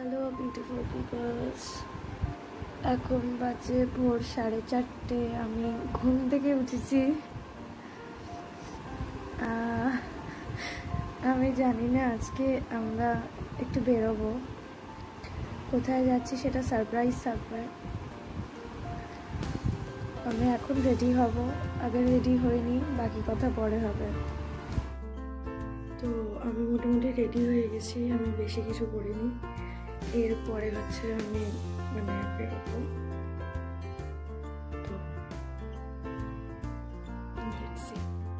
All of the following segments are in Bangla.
হ্যালো বিউটিফুল পিপলস, এখন বাজে ভোর 4:30। আমি ঘুম থেকে উঠেছি। আমি জানি না আজকে আমরা একটু বেরোবো, কোথায় যাচ্ছি সেটা সারপ্রাইজ থাকবে। আমি এখন রেডি হব, আগে রেডি হইনি, বাকি কথা পরে হবে। তো আমি মোটামুটি রেডি হয়ে গেছি, আমি বেশি কিছু করিনি। এরপরে হচ্ছে আমি বেরোবো। তো দেখছি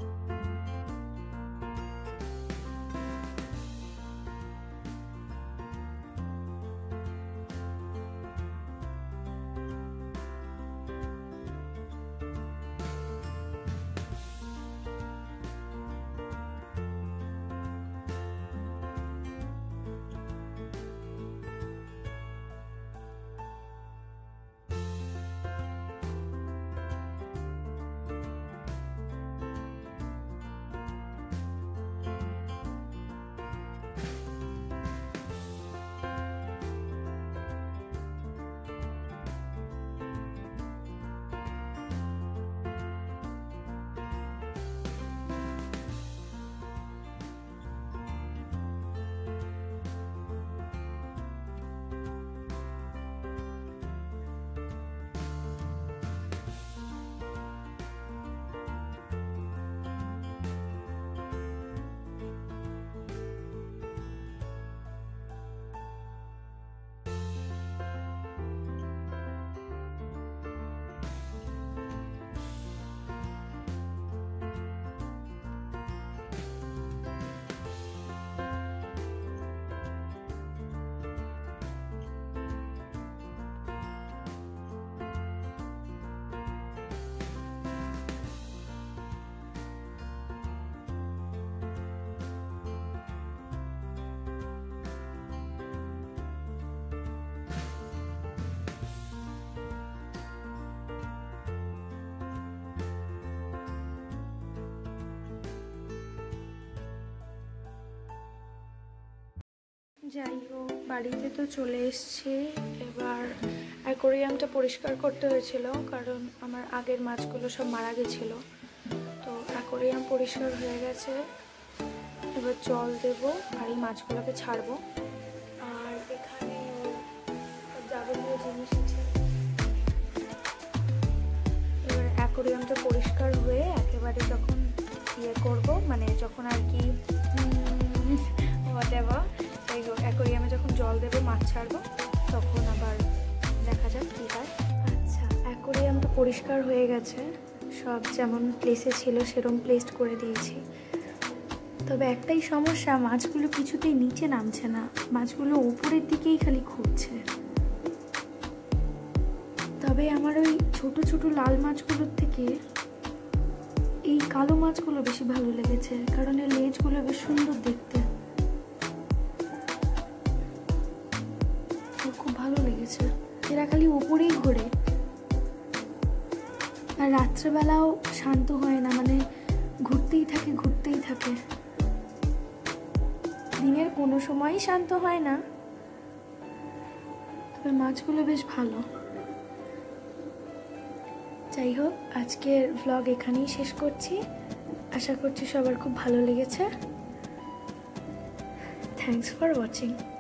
যাই হোক, বাড়িতে তো চলে এসেছি। এবার অ্যাকোরিয়ামটা পরিষ্কার করতে হয়েছিল, কারণ আমার আগের মাছগুলো সব মারা গেছিল। তো অ্যাকোরিয়াম পরিষ্কার হয়ে গেছে, এবার জল দেব আর এই মাছগুলোকে ছাড়বো। আর এখানে যাবতীয় জিনিস আছে। এবার অ্যাকোরিয়ামটা পরিষ্কার হয়ে একেবারে যখন করব, যখন আর কি দেওয়া, যাই হোক, অ্যাকোরিয়ামে যখন জল দেবো, মাছ ছাড়বো, তখন আবার দেখা যাক কী হয়। আচ্ছা, অ্যাকোরিয়ামটা পরিষ্কার হয়ে গেছে, সব যেমন প্লেসে ছিল সেরকম প্লেসড করে দিয়েছি। তবে একটাই সমস্যা, মাছগুলো কিছুতেই নিচে নামছে না, মাছগুলো উপরের দিকেই খালি ঘুরছে। তবে আমার ওই ছোট ছোট লাল মাছগুলোর থেকে এই কালো মাছগুলো বেশি ভালো লেগেছে, কারণ এর লেজগুলো বেশ সুন্দর দেখতে, খুব ভালো লেগেছে। এরা খালি উপরেই ঘোরে, আর রাত্রেবেলাও শান্ত হয় না, ঘুরতেই থাকে। দিনের কোনো সময়ই শান্ত হয় না, তবে মাছগুলো বেশ ভালো। যাই হোক, আজকের ভ্লগ এখানেই শেষ করছি। আশা করছি সবার খুব ভালো লেগেছে। Thanks for watching.